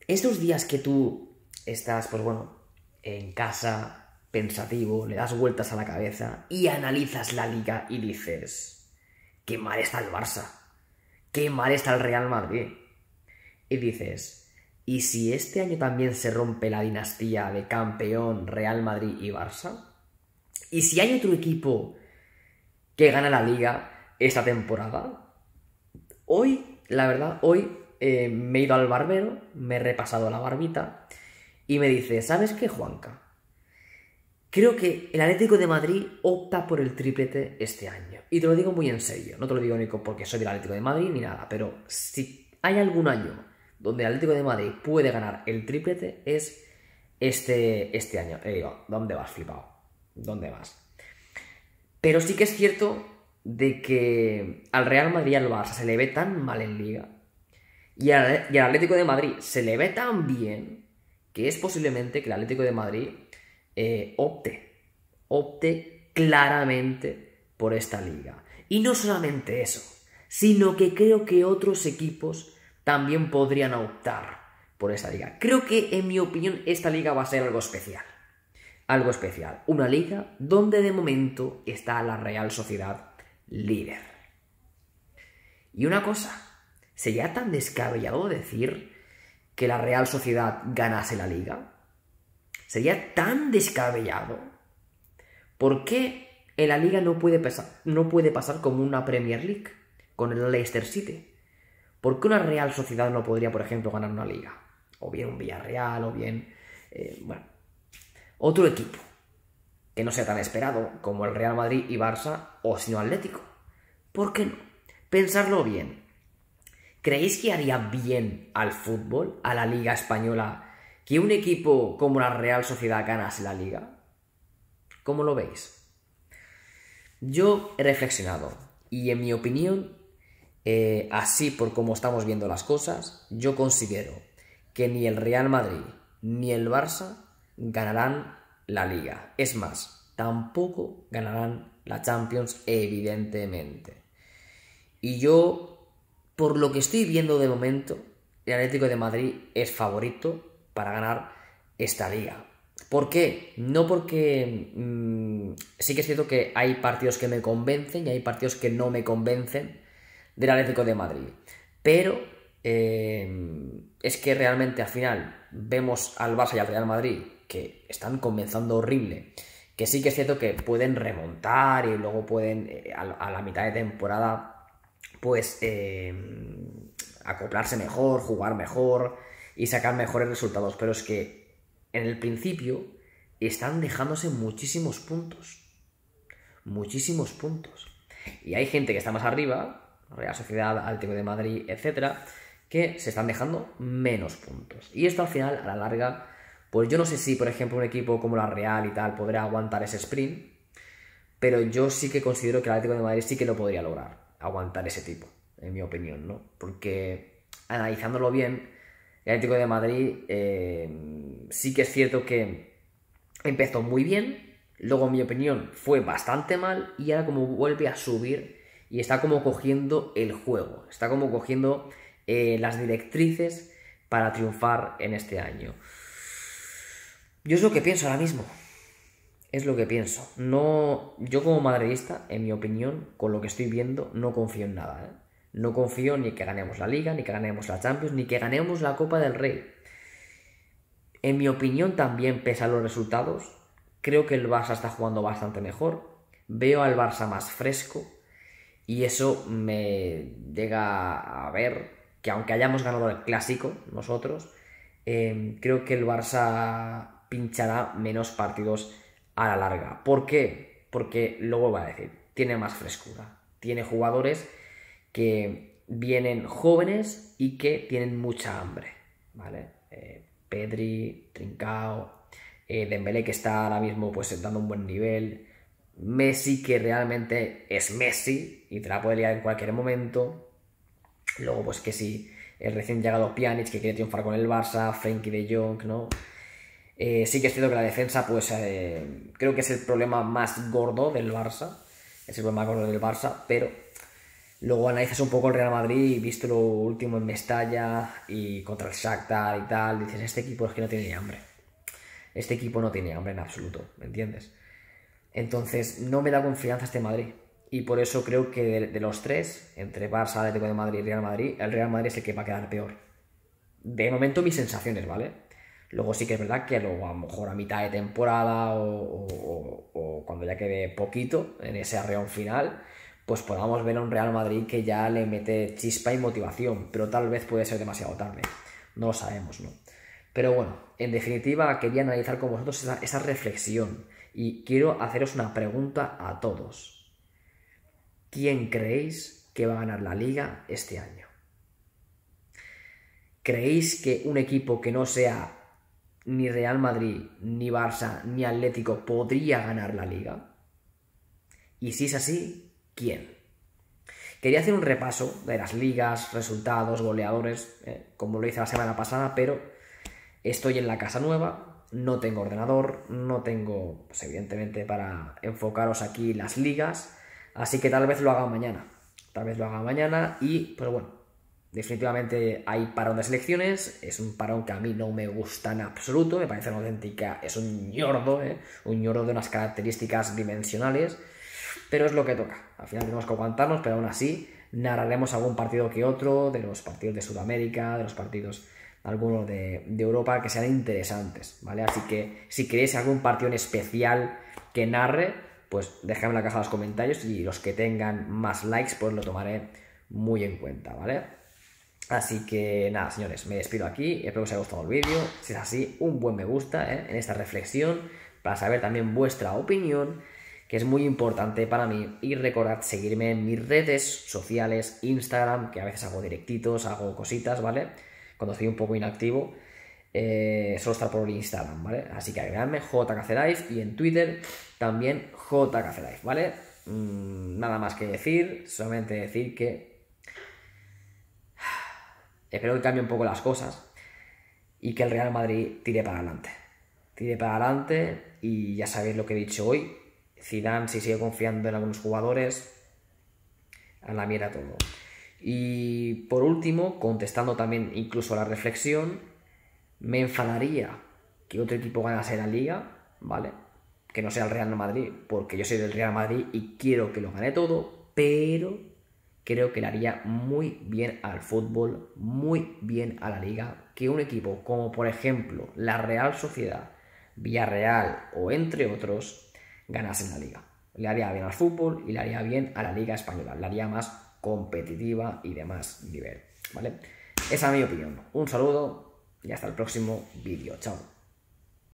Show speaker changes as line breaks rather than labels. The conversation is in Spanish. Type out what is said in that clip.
Estos días que tú estás, pues bueno, en casa, pensativo, le das vueltas a la cabeza y analizas la liga y dices, qué mal está el Barça, qué mal está el Real Madrid. Y dices, ¿y si este año también se rompe la dinastía de campeón Real Madrid y Barça? ¿Y si hay otro equipo que gana la liga esta temporada? Hoy, la verdad, me he ido al barbero, me he repasado la barbita y me dice, ¿sabes qué, Juanca? Creo que el Atlético de Madrid opta por el triplete este año. Y te lo digo muy en serio, no te lo digo ni porque soy del Atlético de Madrid ni nada, pero si hay algún año donde el Atlético de Madrid puede ganar el triplete es este año. Digo, ¿dónde vas, flipado? ¿Dónde vas? Pero sí que es cierto de que al Real Madrid y al Barça se le ve tan mal en Liga y al Atlético de Madrid se le ve tan bien que es posiblemente que el Atlético de Madrid opte claramente por esta liga. Y no solamente eso, sino que creo que otros equipos también podrían optar por esta liga. Creo que, en mi opinión, esta liga va a ser algo especial. Algo especial. Una liga donde de momento está la Real Sociedad líder. Y una cosa, ¿sería tan descabellado decir que la Real Sociedad ganase la liga? ¿Sería tan descabellado? ¿Por qué en la liga no puede pasar como una Premier League con el Leicester City? ¿Por qué una Real Sociedad no podría, por ejemplo, ganar una liga? O bien un Villarreal, o bien, otro equipo que no sea tan esperado como el Real Madrid y Barça o sino Atlético. ¿Por qué no? Pensarlo bien. ¿Creéis que haría bien al fútbol, a la Liga Española, que un equipo como la Real Sociedad ganase la Liga? ¿Cómo lo veis? Yo he reflexionado y en mi opinión, así por cómo estamos viendo las cosas, yo considero que ni el Real Madrid ni el Barça ganarán la Liga. Es más, tampoco ganarán la Champions, evidentemente. Y yo, por lo que estoy viendo de momento, el Atlético de Madrid es favorito para ganar esta liga. ¿Por qué? No porque sí que es cierto que hay partidos que me convencen y hay partidos que no me convencen del Atlético de Madrid. Pero es que realmente al final vemos al Barça y al Real Madrid que están comenzando horrible. Que sí que es cierto que pueden remontar y luego pueden a la mitad de temporada pues acoplarse mejor, jugar mejor y sacar mejores resultados, pero es que en el principio están dejándose muchísimos puntos, y hay gente que está más arriba, Real Sociedad, Atlético de Madrid, etcétera, que se están dejando menos puntos, y esto al final, a la larga, pues yo no sé si, por ejemplo, un equipo como la Real y tal podrá aguantar ese sprint, pero yo sí que considero que el Atlético de Madrid sí que lo podría lograr, aguantar ese tipo, en mi opinión, ¿no? Porque analizándolo bien, el Atlético de Madrid sí que es cierto que empezó muy bien, luego en mi opinión fue bastante mal y ahora como vuelve a subir y está como cogiendo el juego, está como cogiendo las directrices para triunfar en este año. Yo es lo que pienso ahora mismo. Es lo que pienso. No, yo como madridista, en mi opinión, con lo que estoy viendo, no confío en nada, ¿eh? No confío ni que ganemos la Liga, ni que ganemos la Champions, ni que ganemos la Copa del Rey. En mi opinión también, pese a los resultados, creo que el Barça está jugando bastante mejor. Veo al Barça más fresco y eso me llega a ver que aunque hayamos ganado el Clásico nosotros, creo que el Barça pinchará menos partidos a la larga. ¿Por qué? Porque, luego voy a decir, tiene más frescura. Tiene jugadores que vienen jóvenes y que tienen mucha hambre, ¿vale? Pedri, Trincao, Dembélé, que está ahora mismo pues dando un buen nivel, Messi, que realmente es Messi y te la puede liar en cualquier momento. Luego pues que sí, el recién llegado Pjanic, que quiere triunfar con el Barça, Frenkie de Jong, ¿no? Sí que es cierto que la defensa, pues creo que es el problema más gordo del Barça. Es el problema más gordo del Barça, pero Luego analizas un poco el Real Madrid y visto lo último en Mestalla y contra el Shakhtar y tal, dices, este equipo es que no tiene ni hambre. Este equipo no tiene hambre en absoluto, ¿me entiendes? Entonces no me da confianza este Madrid. Y por eso creo que de los tres, entre Barça, Atlético de Madrid y Real Madrid, el Real Madrid es el que va a quedar peor. De momento mis sensaciones, ¿vale? Luego sí que es verdad que luego a lo mejor a mitad de temporada o cuando ya quede poquito en ese arreón final, pues podamos ver a un Real Madrid que ya le mete chispa y motivación, pero tal vez puede ser demasiado tarde. No lo sabemos, ¿no? Pero bueno, en definitiva quería analizar con vosotros esa reflexión y quiero haceros una pregunta a todos. ¿Quién creéis que va a ganar la Liga este año? ¿Creéis que un equipo que no sea ni Real Madrid, ni Barça, ni Atlético podría ganar la Liga? Y si es así, ¿quién? Quería hacer un repaso de las ligas, resultados, goleadores, como lo hice la semana pasada, pero estoy en la casa nueva, no tengo ordenador, no tengo, pues evidentemente, para enfocaros aquí las ligas, así que tal vez lo haga mañana. Tal vez lo haga mañana y, pues bueno, definitivamente hay parón de selecciones, es un parón que a mí no me gusta en absoluto, me parece una auténtica, es un ñordo de unas características dimensionales, pero es lo que toca. Al final tenemos que aguantarnos, pero aún así narraremos algún partido que otro, de los partidos de Sudamérica, de los partidos algunos de Europa que sean interesantes, ¿vale? Así que si queréis algún partido en especial que narre, pues dejadme en la caja de los comentarios y los que tengan más likes pues lo tomaré muy en cuenta, ¿vale? Así que nada, señores, me despido aquí, espero que os haya gustado el vídeo. Si es así, un buen me gusta en esta reflexión para saber también vuestra opinión, que es muy importante para mí. Y recordad seguirme en mis redes sociales, Instagram, que a veces hago directitos, hago cositas, ¿vale? Cuando estoy un poco inactivo, solo estar por Instagram, ¿vale? Así que agregadme JKCLife y en Twitter también JKCLife, ¿vale? Nada más que decir, solamente decir que espero que cambie un poco las cosas y que el Real Madrid tire para adelante. Tire para adelante y ya sabéis lo que he dicho hoy. Zidane, si sigue confiando en algunos jugadores, a la mierda todo. Y por último, contestando también incluso a la reflexión, me enfadaría que otro equipo ganase la Liga, ¿vale? Que no sea el Real Madrid, porque yo soy del Real Madrid y quiero que lo gane todo, pero creo que le haría muy bien al fútbol, muy bien a la Liga, que un equipo como por ejemplo la Real Sociedad, Villarreal o entre otros ganasen la Liga. Le haría bien al fútbol y le haría bien a la Liga Española, le haría más competitiva y de más nivel, ¿vale? Esa es mi opinión. Un saludo y hasta el próximo vídeo. Chao.